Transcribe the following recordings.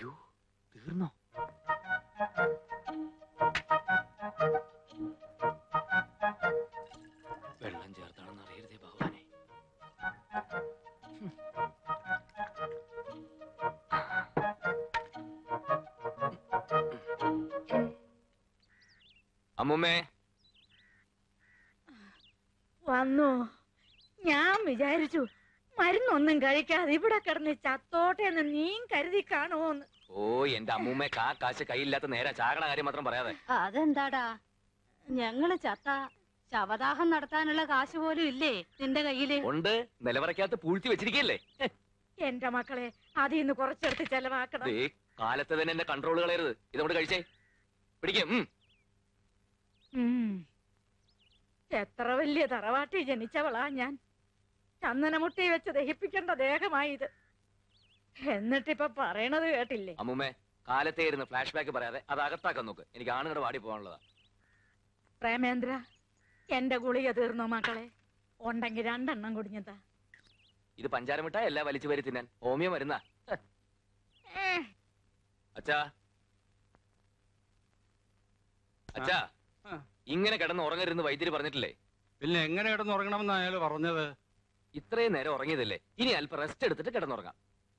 അയ്യോ, തീർന്നോ? വെള്ളം ചേർത്താണെന്ന് അറിയരുതേ ഭഗവാനെ. അമ്മൂമ്മേ വന്നു. ഞാൻ വിചാരിച്ചു മരുന്നൊന്നും കഴിക്കാതെ ഇവിടെ കിടന്ന് ചത്തോട്ടെ എന്ന് നീ കരുതി കാണുമോന്ന്. ഓ, എന്റെ അമ്മൂമ്മ കാശ് കയ്യില്ലാത്ത നേരെ ചാകണ കാര്യം മാത്രം പറയാതെ. അതെന്താടാ, ഞങ്ങള് ചത്ത ശവദാഹം നടത്താനുള്ള കാശ് പോലും ഇല്ലേ നിന്റെ കയ്യില്? ഉണ്ട്, നിലവറയ്ക്കകത്ത് പൂഴ്ത്തി വെച്ചിരിക്കല്ലേ. എന്റെ മക്കളെ അതിന്ന് കുറച്ചെടുത്ത് ചെലവാക്കണം. കാലത്ത് തന്നെ എന്റെ കൺട്രോൾ കളയരുത്. ഇതോട് കഴിച്ചേ, പിടിക്കും. എത്ര വലിയ തറവാട്ടി ജനിച്ചവളാ ഞാൻ. ചന്ദനമുട്ടി വെച്ച് ദഹിപ്പിക്കേണ്ട ദേഹമായി ഇത്. എന്നിട്ടിപ്പൊ പറയണത് കേട്ടില്ലേ? അമ്മൂമ്മേ, കാലത്തെ ഇരുന്ന് ഫ്ലാഷ് ബാക്ക് പറയാതെ അത് അകത്താക്കാൻ നോക്ക്. എനിക്ക് ആണുങ്ങളുടെ വാടി പോകാനുള്ളതാ. പ്രേമേന്ദ്ര, എന്റെ ഗുളിക തീർന്നോ മക്കളെ? ഉണ്ടെങ്കിൽ 2 എണ്ണം കുടിഞ്ഞതാ. ഇത് പഞ്ചാരമിട്ടാ എല്ലാം വലിച്ചു വരി തിന്നാൻ ഹോമിയോ മരുന്നാ. അച്ഛാ, അച്ഛാ, ഇങ്ങനെ കിടന്ന് ഉറങ്ങരുന്ന് വൈദ്യുതി പറഞ്ഞിട്ടില്ലേ? പിന്നെ എങ്ങനെ കിടന്ന് ഉറങ്ങണമെന്ന് അയാൾ പറഞ്ഞത്? ഇത്രയും നേരം ഉറങ്ങിയതല്ലേ, ഇനി അല്പം റെസ്റ്റ് എടുത്തിട്ട് കിടന്നുറങ്ങാം.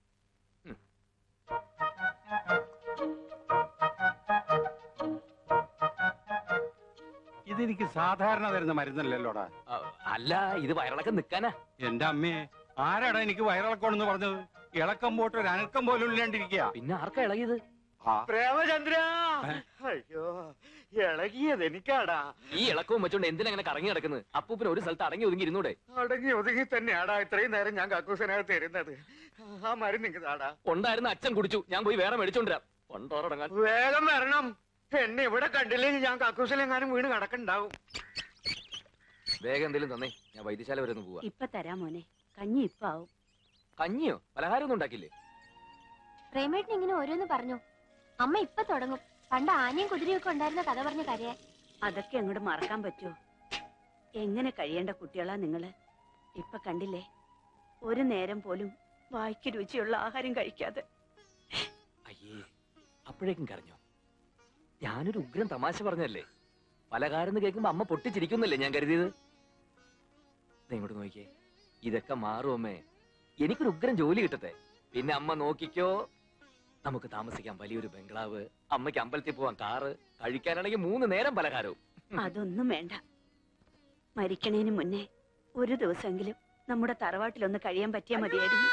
ഇതെനിക്ക് സാധാരണ തരുന്ന മരുന്നല്ലല്ലോടാ. അല്ല, ഇത് വയറിളക്കം നിക്കാനാ. എന്റെ അമ്മയെ, ആരാടാ എനിക്ക് വയറിളക്കമാണെന്ന് പറഞ്ഞത്? ഇളക്കം പോട്ട് ഒരു അനക്കം പോലും ഇല്ലാണ്ടിരിക്കുക. പിന്നെ ആർക്കാ ഇളകിയത്? പ്രേമചന്ദ്ര, അയ്യോ, ഇളകിയത് എനിക്കാടാ. ഈ ഇളക്കവും വെച്ചോണ്ട് എന്തിനങ്ങനെ കറങ്ങി നടക്കുന്നത്? അപ്പൂപ്പിന് ഒരു സ്ഥലത്ത് അടങ്ങി ഒതുങ്ങി ഇരുന്നൂടെ? അടങ്ങി ഒതുങ്ങി തന്നെയാടാ ഇത്രയും നേരം ഞാൻ കക്കൂസനകത്ത് ഇരുന്നത്. ആ മരുന്ന് നിങ്ങടാ. ഉണ്ടായിരുന്ന അച്ഛൻ കുടിച്ചു, ഞാൻ പോയി വേറെ മേടിച്ചോണ്ടിരാം. കൊണ്ടോറടങ്ങാൻ വേഗം വരണം. എന്നെ ഇവിടെ കണ്ടില്ലെങ്കിൽ ഞാൻ കക്കൂസിലെങ്ങാനും വീണ് കിടക്കണ്ടാവും. വേഗം എന്തെങ്കിലും തന്നേ, ഞാൻ വൈദ്യശാല വരെ ഒന്ന് പോവാ. ഇപ്പൊ തരാം മോനെ, കഞ്ഞി ഇപ്പൊ ആവും. കഞ്ഞിയോ? പലഹാരം ഒന്നും ഉണ്ടാക്കില്ലേ? പ്രേമേട്ടൻ ഇങ്ങനെ ഓരോന്ന് പറഞ്ഞു. അമ്മ ഇപ്പൊ തുടങ്ങും. പണ്ട് ആനയും കുതിരയും ഒക്കെ ഉണ്ടായിരുന്ന കഥ പറഞ്ഞ കരയാൻ. അതൊക്കെ അങ്ങോട്ട് മറക്കാൻ പറ്റുമോ? എങ്ങനെ കഴിയേണ്ട കുട്ടികളാ നിങ്ങള്. ഇപ്പൊ കണ്ടില്ലേ, ഒരു നേരം പോലും വായ്ക്ക് രുചിയുള്ള ആഹാരം കഴിക്കാതെ. അയ്യേ, അപ്പോഴേക്കും കരഞ്ഞോ? ഞാനൊരു ഉഗ്രം തമാശ പറഞ്ഞല്ലേ. പലകാരെന്ന് കേൾക്കുമ്പോ അമ്മ പൊട്ടിച്ചിരിക്കുന്നല്ലേ ഞാൻ കരുതിയത്. ഇങ്ങോട്ട് നോക്കിയേ, ഇതൊക്കെ മാറും അമ്മേ. എനിക്കൊരു ഉഗ്രം ജോലി കിട്ടട്ടെ, പിന്നെ അമ്മ നോക്കിക്കോ. നമുക്ക് താമസിക്കാൻ വലിയൊരു ബംഗ്ലാവ്, അമ്മയ്ക്ക് അമ്പലത്തിൽ പോവാൻ കാറ്, കഴിക്കാനാണെങ്കിൽ 3 നേരം പലഹാരവും. അതൊന്നും വേണ്ട. മരിക്കണേന് മുന്നേ ഒരു ദിവസമെങ്കിലും നമ്മുടെ തറവാട്ടിലൊന്ന് കഴിയാൻ പറ്റിയാ മതിയായിരുന്നു.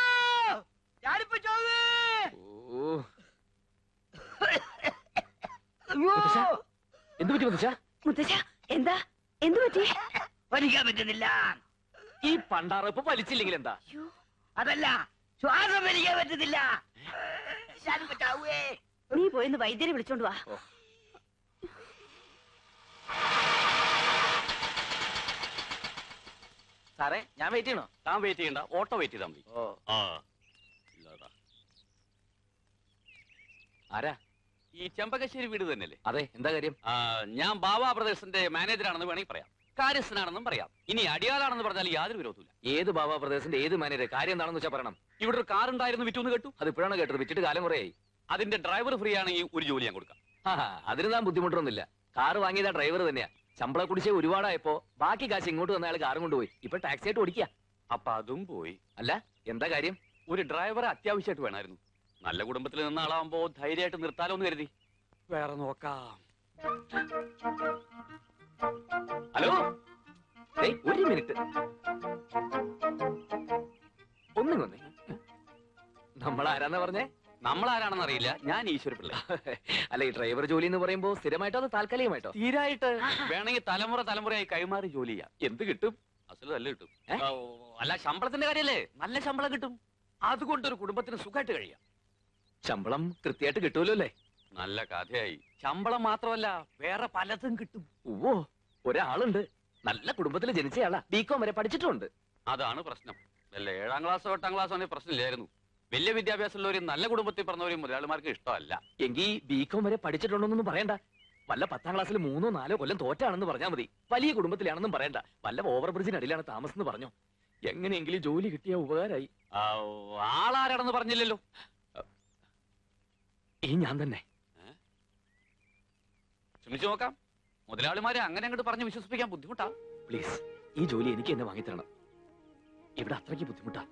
എന്തു പറ്റി മുത്തശ്ശ? മുത്തശ്ശ, എന്താ എന്തു പറ്റി? വലിക്കാൻ പറ്റുന്നില്ല. ഈ പണ്ടാറപ്പ് വലിച്ചില്ലെങ്കിൽ എന്താ? അതല്ല, ശ്വാസം വലിക്കാൻ പറ്റുന്നില്ല. നീ പോയിന്ന് വൈദ്യരെ വിളിച്ചോണ്ട് വാ. സാറേ, ഞാൻ വെയിറ്റ് ചെയ്യണോ? താൻ വെയിറ്റ് ചെയ്യണ്ട, ഓട്ടോ വെയിറ്റ് ചെയ്താൽ മതി. ആരാ? ഈ ചെമ്പകശ്ശേരി വീട് തന്നെയല്ലേ? അതെ, എന്താ കാര്യം? ഞാൻ ബാബാ ബ്രദേഴ്സിന്റെ മാനേജറാണെന്ന് വേണമെങ്കിൽ പറയാം, കാര്യസ്ഥനാണെന്നും പറയാം. ഇനി അടിയാളാണെന്ന് പറഞ്ഞാൽ യാതൊരു വിരോധമില്ല. ഏത് ബാബാ പ്രദേശത്തിന്റെ ഏത് മാനേജർ? കാര്യം എന്താണെന്ന് വെച്ചാൽ പറയണം. ഇവിടെ ഒരു കാർ ഉണ്ടായിരുന്നു, വിറ്റൂന്ന് കേട്ടു. അത് ഇപ്പോഴാണ് കേട്ടത്, വിറ്റിട്ട് കാലം കുറയായി. അതിന്റെ ഡ്രൈവർ ഫ്രീ ആണെങ്കിൽ ഒരു ജോലി ഞാൻ കൊടുക്കാം. അതിന് താൻ ബുദ്ധിമുട്ടൊന്നുമില്ല. കാറ് വാങ്ങിയതാ ഡ്രൈവർ തന്നെയാ. ശമ്പള കുടിശ്ശേ ഒരുപാടായപ്പോ ബാക്കി കാശ് ഇങ്ങോട്ട് വന്ന അയാൾ കാറും കൊണ്ടുപോയി. ഇപ്പൊ ടാക്സി ആയിട്ട് ഓടിക്കുക. അപ്പൊ അതും പോയി. അല്ല, എന്താ കാര്യം? ഒരു ഡ്രൈവറെ അത്യാവശ്യമായിട്ട് വേണമായിരുന്നു. നല്ല കുടുംബത്തിൽ നിന്ന ആളാവുമ്പോ ധൈര്യമായിട്ട് നിർത്താലോ എന്ന് കരുതി. വേറെ നോക്കാം. ഹലോ, ഒരു മിനിറ്റ് ഒന്നിങ്ങൊന്നേ. നമ്മളാരാന്നാ പറഞ്ഞേ? നമ്മളാരാണെന്ന് അറിയില്ല, ഞാൻ ഈശ്വരപിള്ള. അല്ല, ഈ ഡ്രൈവർ ജോലി എന്ന് പറയുമ്പോ സ്ഥിരമായിട്ടോ അതോ താൽക്കാലികമായിട്ടോ? തീരായിട്ട് വേണമെങ്കിൽ തലമുറയായി കൈമാറി ജോലി ചെയ്യാം. എന്ത് കിട്ടും? അസല് നല്ല കിട്ടും. അല്ല, ശമ്പളത്തിന്റെ കാര്യല്ലേ, നല്ല ശമ്പളം കിട്ടും. അതുകൊണ്ടൊരു കുടുംബത്തിന് സുഖമായിട്ട് കഴിയാം. ശമ്പളം കൃത്യമായിട്ട് കിട്ടുമല്ലോ അല്ലേ? നല്ല കഥയായി. ശമ്പളം മാത്രമല്ല, വേറെ പലതും കിട്ടും. ഓ, ഒരാളുണ്ട്, നല്ല കുടുംബത്തിൽ ജനിച്ചയാളാ, ബികോം വരെ പഠിച്ചിട്ടുണ്ട്. അതാണ് പ്രശ്നം. അല്ല, 7ാം ക്ലാസ്സോ 8ാം ക്ലാസ്സോ ആണെങ്കിൽ പ്രശ്നമില്ലായിരുന്നു. വലിയ വിദ്യാഭ്യാസമുള്ളവരും നല്ല കുടുംബത്തിൽ പറഞ്ഞവരും മുതലാളിമാർക്ക് ഇഷ്ടമല്ല. എങ്കിൽ ബികോം വരെ പഠിച്ചിട്ടുണ്ടോന്നൊന്നും പറയണ്ട. വല്ല 10ാം ക്ലാസ്സിൽ 3 or 4 കൊല്ലം തോറ്റാണെന്ന് പറഞ്ഞാൽ മതി. വലിയ കുടുംബത്തിലാണെന്നും പറയണ്ട. വല്ല ഓവർ ബ്രിഡ്ജിനടിയിലാണ് താമസം എന്ന് പറഞ്ഞോ. എങ്ങനെയെങ്കിലും ജോലി കിട്ടിയ ഉപകാരമായി. ആളാരാണെന്ന് പറഞ്ഞില്ലല്ലോ. ഈ ഞാൻ തന്നെ. ശ്രമിച്ചു നോക്കാം. മുതലാളിമാരെ അങ്ങനെ അങ്ങോട്ട് പറഞ്ഞ് വിശ്വസിപ്പിക്കാൻ ബുദ്ധിമുട്ടാ. പ്ലീസ്, ഈ ജോലി എനിക്ക് തന്നെ വാങ്ങിത്തരണം. ഇവിടെ അത്രയ്ക്ക് ബുദ്ധിമുട്ടാ.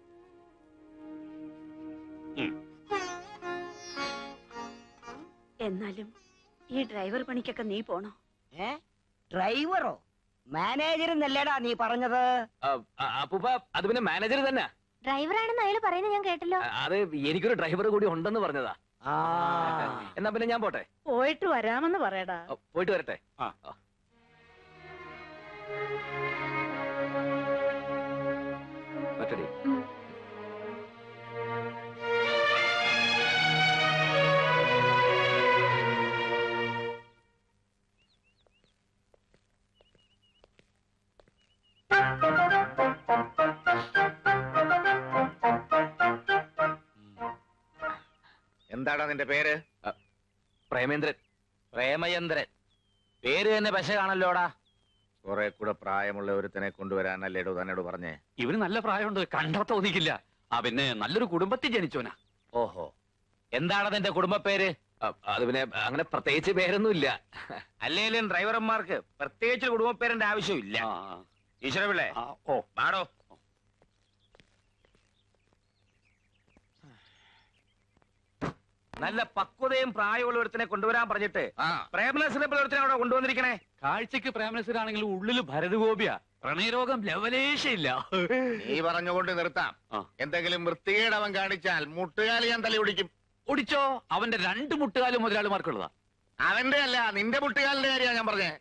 എന്നാലും ഈ ഡ്രൈവർ പണിക്കൊക്കെ നീ പോണോ? ഡ്രൈവറോ മാനേജർ എന്നല്ലേടാ നീ പറഞ്ഞത്? അപ്പൂപ്പ, അത് പിന്നെ മാനേജർ തന്നെ. ഡ്രൈവറാണെന്ന് അയാൾ പറയുന്നത് ഞാൻ കേട്ടല്ലോ. അത് എനിക്കൊരു ഡ്രൈവർ കൂടി ഉണ്ടെന്ന് പറഞ്ഞതാ. എന്നാ പിന്നെ ഞാൻ പോട്ടെ. പോയിട്ട് വരാമെന്ന് പറയടാ. പോയിട്ട് വരട്ടെ. പറ്റടി. എന്താടാ നിന്റെ പേര്? പ്രേമേന്ദ്രൻ. പ്രേമചന്ദ്രൻ. പേര് തന്നെ പശ കാണല്ലോടാ. കുറെ കൂടെ പ്രായമുള്ള ഒരുത്തനെ കൊണ്ടുവരാനല്ലേടോ തന്നോട് പറഞ്ഞേ? ഇവന് നല്ല പ്രായമുണ്ട്, കണ്ടാ തോന്നിക്കില്ല. പിന്നെ നല്ലൊരു കുടുംബത്തിൽ ജനിച്ചോനാ. ഓഹോ, എന്താണ് നിന്റെ കുടുംബ പേര്? അത് പിന്നെ അങ്ങനെ പ്രത്യേകിച്ച് പേരൊന്നുമില്ല. അല്ലേലും ഡ്രൈവർമാർക്ക് പ്രത്യേകിച്ച് കുടുംബ പേരിന്റെ ആവശ്യമില്ല. ഈശ്വരപിള്ളേ, ഓ പാടോ. നല്ല പക്വതയും പ്രായമുള്ള ഒരുത്തനെ കൊണ്ടുവരാൻ പറഞ്ഞിട്ട് പ്രേമനസിനെ ഒരുത്തനെ അവിടെ കൊണ്ടുവന്നിരിക്കണേ. കാഴ്ചക്ക് പ്രേമനസരാണെങ്കിലും ഉള്ളില് ഭരതഗോപിയ. പ്രണയരോഗം ലവലേശയില്ല. നീ പറഞ്ഞുകൊണ്ട് നിർത്താം. എന്തെങ്കിലും വൃത്തികേട് അവൻ കാണിച്ചാൽ മുട്ടുകാലി ഞാൻ തലി ഒടിക്കും. ഒടിച്ചോ? അവന്റെ 2 മുട്ടുകാലും മുതലാളിമാർക്കുള്ളതാ. അവന്റെ അല്ല, നിന്റെ മുട്ടുകാലിന്റെ കാര്യമാണ് ഞാൻ പറഞ്ഞേ.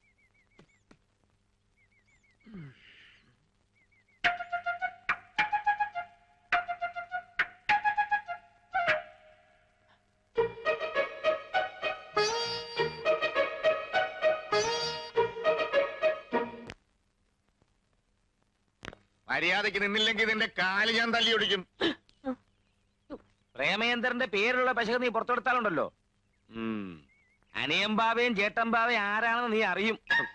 മര്യാദയ്ക്ക് നിന്നില്ലെങ്കിൽ നിന്റെ കാല് ഞാൻ തല്ലി ഒടിക്കും. പ്രേമേന്ദ്രന്റെ പേരുള്ള പശക നീ പുറത്തെടുത്താലുണ്ടല്ലോ, അനിയമ്പാവയും ചേട്ടമ്പാവയും ആരാണെന്ന് നീ അറിയും.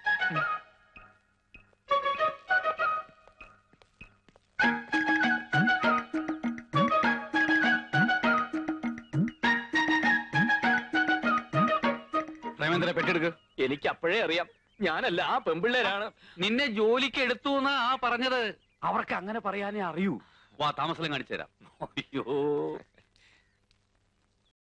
പ്രേമേന്ദ്ര പെട്ടെടുക്ക്. എനിക്ക് അപ്പോഴേ അറിയാം, ഞാനല്ല, ആ പെമ്പിള്ളേരാണ്. നിന്നെ ജോലിക്ക് എടുത്തു എന്നാ പറഞ്ഞത്. അവർക്ക് അങ്ങനെ പറയാനേ അറിയൂ. വാ, താമസം കാണിച്ചു തരാം. അയ്യോ,